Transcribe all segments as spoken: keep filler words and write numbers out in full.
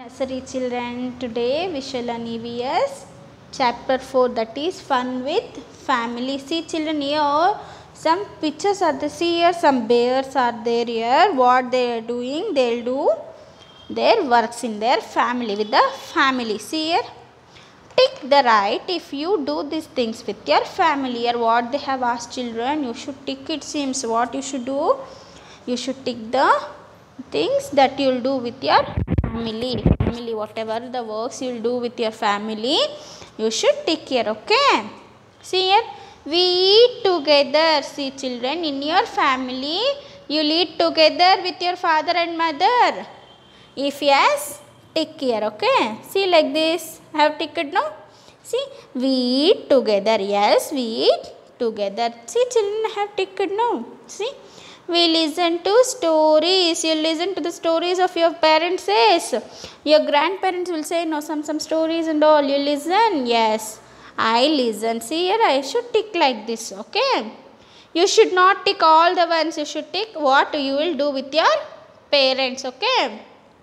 Nursery children, today we shall learn E V S chapter four, that is fun with family. See children, here some pictures are there. See here some bears are there here. What they are doing, they will do their works in their family, with the family. See here, tick the right if you do these things with your family. Here what they have asked children, you should tick. It seems what you should do, you should tick the things that you will do with your family. Family, whatever the works you will do with your family, you should tick here. Okay. See here, we eat together. See children, in your family you eat together with your father and mother. If yes, tick here. Okay. See like this, I have ticked now. See, we eat together. Yes, we eat together. See children, I have ticked now. See, we listen to stories. You listen to the stories of your parents. Yes. Your grandparents will say no, some some stories and all. You listen. Yes, I listen. See here, I should tick like this. Okay. You should not tick all the ones. You should tick what you will do with your parents. Okay.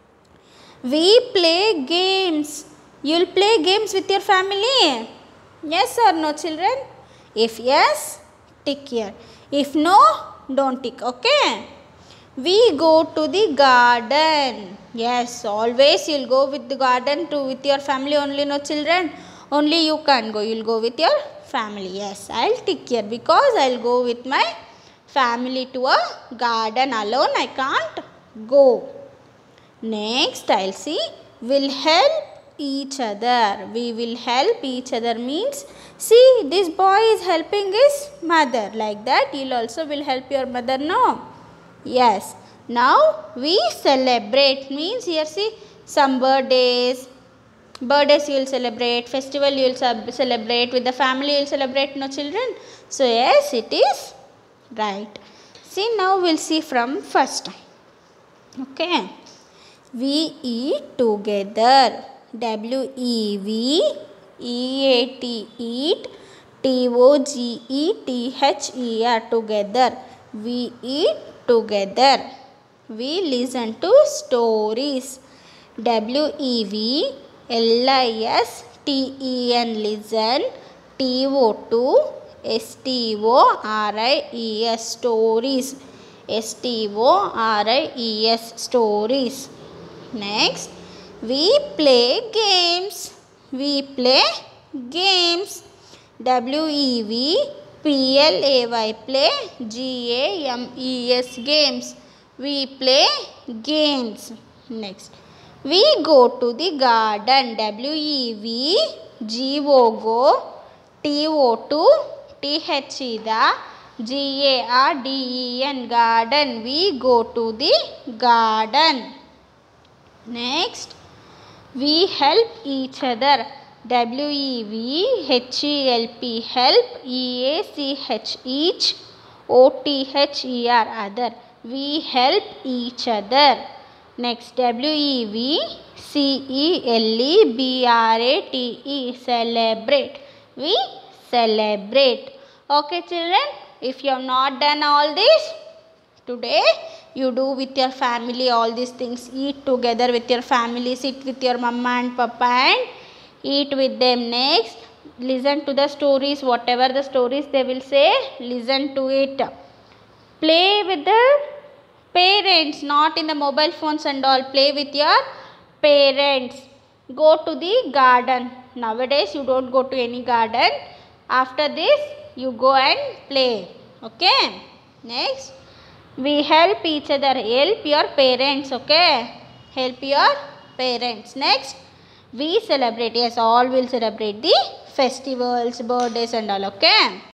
We play games. You will play games with your family. Yes or no children? If yes, tick here. If no, don't tick. Okay. We go to the garden. Yes, always you'll go with the garden to with your family only. No children, only you can't go. You'll go with your family. Yes, I'll tick here because I'll go with my family to a garden. Alone I can't go. Next, I'll see, will help each other. We will help each other means, see, this boy is helping his mother. Like that, you'll also will help your mother, no? Yes. Now, we celebrate means, here see, some birthdays. Birthdays you will celebrate. Festival you will celebrate. With the family you will celebrate, no children? So, yes, it is right. See, now we'll see from first. Okay. We eat together. W E V E A T, eat. T O G E T H E R, together. We eat together. We listen to stories. W E V L I S T E N, listen. T O two S T O R I E S, stories. S T O R I E S, stories. Next, we play games. We play games. W E V P L A Y, play. G A M E S, games. We play games. Next, we go to the garden. W E V G O, go. T O two T H E, the. G A R D E N, garden. We go to the garden. Next, we help each other. W E V H E L P, help. E A C H, each. O T H E R, other. We help each other. Next, W E V C E L E B R A T E, celebrate. We celebrate. Okay children, if you have not done all this, today you do with your family all these things. Eat together with your family. Sit with your mama and papa and eat with them. Next, listen to the stories. Whatever the stories they will say, listen to it. Play with the parents, not in the mobile phones and all. Play with your parents. Go to the garden. Nowadays you don't go to any garden. After this you go and play. Okay. Next, we help each other. Help your parents. Okay. Help your parents. Next, we celebrate. Yes, all will celebrate the festivals, birthdays and all. Okay.